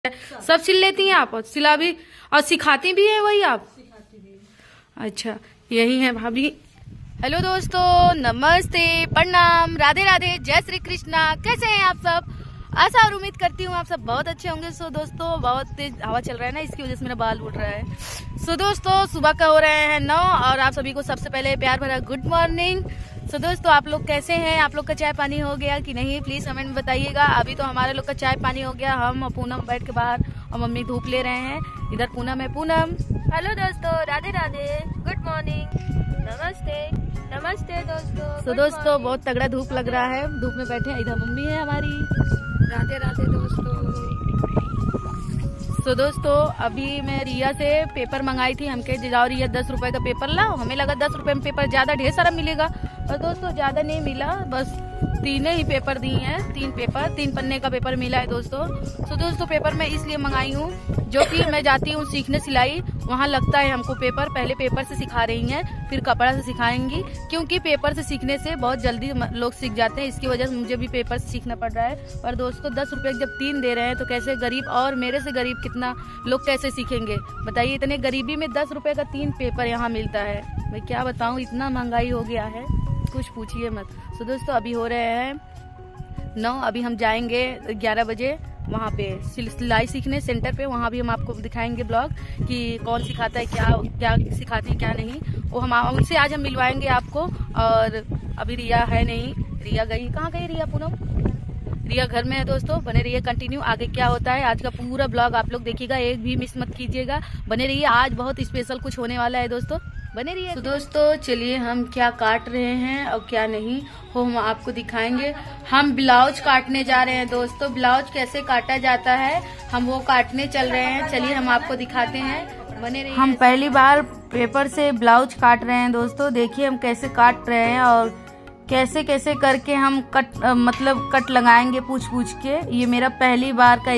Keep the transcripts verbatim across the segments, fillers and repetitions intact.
सब सिल लेती हैं आप? और सिला भी और सिखाती भी है वही आप? अच्छा, यही है भाभी। हेलो दोस्तों, नमस्ते, प्रणाम, राधे राधे, जय श्री कृष्णा। कैसे हैं आप सब? आशा और उम्मीद करती हूँ आप सब बहुत अच्छे होंगे। सो दोस्तों, बहुत तेज हवा चल रहा है ना, इसकी वजह से मेरा बाल उड़ रहा है। सो दोस्तों, सुबह का हो रहे हैं नौ और आप सभी को सबसे पहले प्यार भरा गुड मॉर्निंग। सो दोस्तों, आप लोग कैसे हैं? आप लोग का चाय पानी हो गया कि नहीं? प्लीज कमेंट में बताइएगा। अभी तो हमारे लोग का चाय पानी हो गया। हम और पूनम बैठ के बाहर और मम्मी धूप ले रहे हैं। इधर पूनम है। पूनम, हेलो दोस्तों, राधे राधे, गुड मॉर्निंग, नमस्ते नमस्ते दोस्तों। सो दोस्तों, बहुत तगड़ा धूप लग रहा है, धूप में बैठे हैं। इधर मम्मी है हमारी। राधे राधे दोस्तों। सो दोस्तों, अभी मैं रिया से पेपर मंगाई थी। हमके जाओ रिया दस रुपए का पेपर लाओ। हमें लगा दस रुपए में पेपर ज्यादा ढेर सारा मिलेगा, और दोस्तों ज्यादा नहीं मिला, बस तीन ही पेपर दिए हैं। तीन पेपर, तीन पन्ने का पेपर मिला है दोस्तों। सो दोस्तों, पेपर मैं इसलिए मंगाई हूँ, जो कि मैं जाती हूँ सीखने सिलाई, वहाँ लगता है हमको पेपर। पहले पेपर से सिखा रही हैं, फिर कपड़ा से सिखाएंगी, क्योंकि पेपर से सीखने से बहुत जल्दी लोग सीख जाते हैं। इसकी वजह से मुझे भी पेपर से सीखना पड़ रहा है। और दोस्तों, दस रुपए जब तीन दे रहे हैं तो कैसे गरीब, और मेरे से गरीब कितना लोग कैसे सीखेंगे बताइए? इतने गरीबी में दस रुपए का तीन पेपर यहाँ मिलता है। मैं क्या बताऊँ, इतना महंगाई हो गया है, कुछ पूछिए मत। सो दोस्तों, अभी हो रहे हैं नौ। अभी हम जाएंगे ग्यारह बजे वहाँ पे सिलाई सीखने सेंटर पे। वहाँ भी हम आपको दिखाएंगे ब्लॉग कि कौन सिखाता है, क्या क्या सिखाती है, क्या नहीं। वो हम उनसे आज हम मिलवाएंगे आपको। और अभी रिया है नहीं, रिया गई। कहाँ गई रिया? पूनम, रिया घर में है दोस्तों। बने रहिए, कंटिन्यू आगे क्या होता है आज का पूरा ब्लॉग आप लोग देखिएगा, एक भी मिस मत कीजिएगा। बने रहिए, आज बहुत स्पेशल कुछ होने वाला है दोस्तों, बने रहिए। तो दोस्तों, चलिए हम क्या काट रहे हैं और क्या नहीं वो हम आपको दिखाएंगे। हम ब्लाउज काटने जा रहे हैं दोस्तों। ब्लाउज कैसे काटा जाता है हम वो काटने चल रहे हैं। चलिए हम आपको दिखाते हैं, बने रहिए। हम पहली बार पेपर से ब्लाउज काट रहे हैं दोस्तों। देखिए हम कैसे काट रहे हैं और कैसे कैसे करके हम कट आ, मतलब कट लगाएंगे पूछ पूछ के। ये मेरा पहली बार का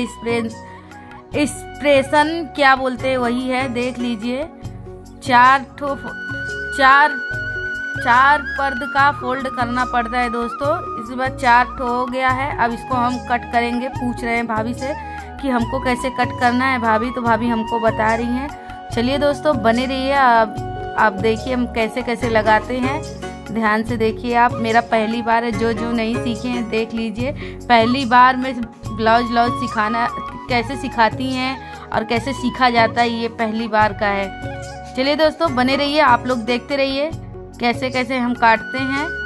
एक्सप्रेशन क्या बोलते हैं वही है, देख लीजिए। चार ठो चार चार पर्द का फोल्ड करना पड़ता है दोस्तों। इसके बाद चार ठो हो गया है। अब इसको हम कट करेंगे। पूछ रहे हैं भाभी से कि हमको कैसे कट करना है भाभी, तो भाभी हमको बता रही हैं। चलिए दोस्तों, बने रहिए। आप आप देखिए हम कैसे कैसे लगाते हैं, ध्यान से देखिए आप। मेरा पहली बार है, जो जो नहीं सीखे हैं देख लीजिए। पहली बार मैं ब्लाउज ब्लाउज सिखाना कैसे सिखाती हैं और कैसे सीखा जाता है, ये पहली बार का है। चलिए दोस्तों, बने रहिए, आप लोग देखते रहिए कैसे कैसे हम काटते हैं।